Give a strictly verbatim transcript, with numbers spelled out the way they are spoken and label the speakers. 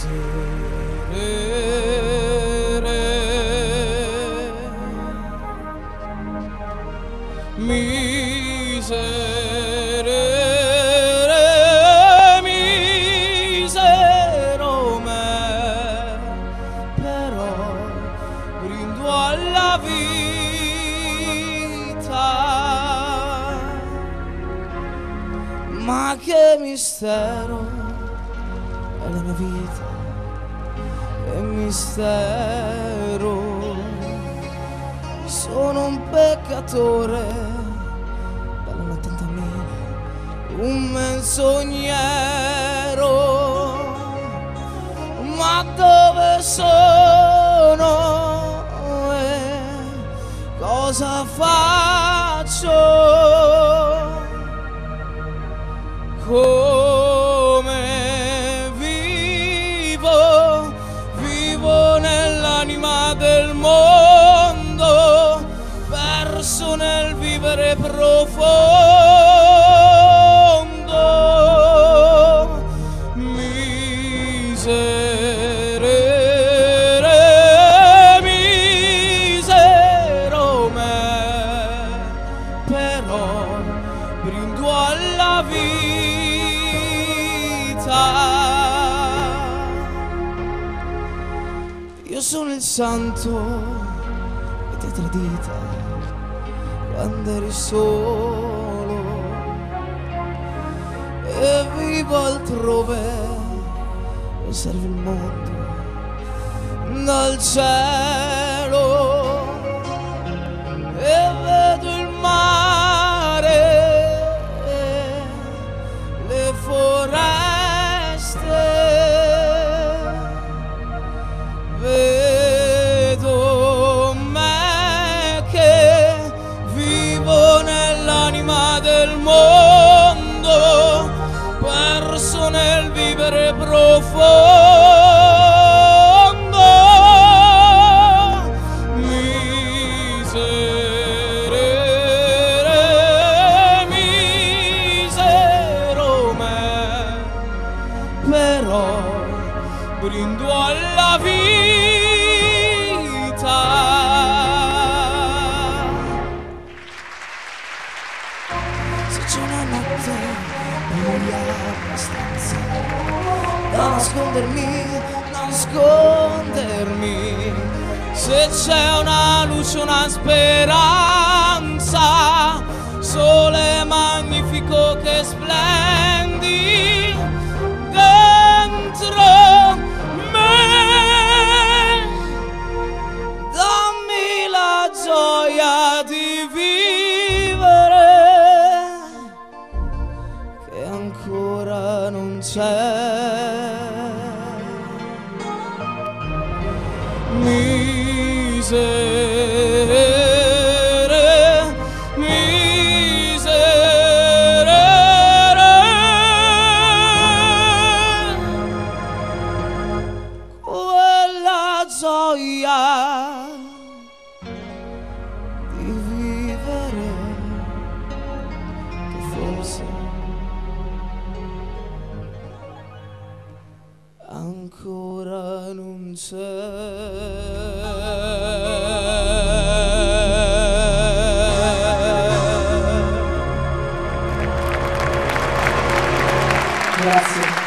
Speaker 1: Miserere, misero me, però brindo alla vita. Ma che mistero è la mia vita, che mistero. Sono un peccatore dall'ottantamila, un menzognero. Ma dove sono e cosa faccio? Come vivo? Vivo nell'anima del mondo, perso nel vivere profondo. Miserere, misero me, però brindo alla vita. Io sono il santo che ti ha tradita quando eri solo, e vivo altrove, osservo il mondo dal cielo e vedo il mare, le foreste, vedo me che vivo nell'anima del mondo, perso nel vivere profondo. Miserere, misero me, però brindo alla vita. Se c'è una notte buia abbastanza da nascondermi, nascondermi, se c'è una luce, una speranza, sole magnifico che splendi dentro me, dammi la gioia di vivere che ancora non c'è. Miserere, miserere, quella gioia di vivere che forse ancora non c'è. Grazie.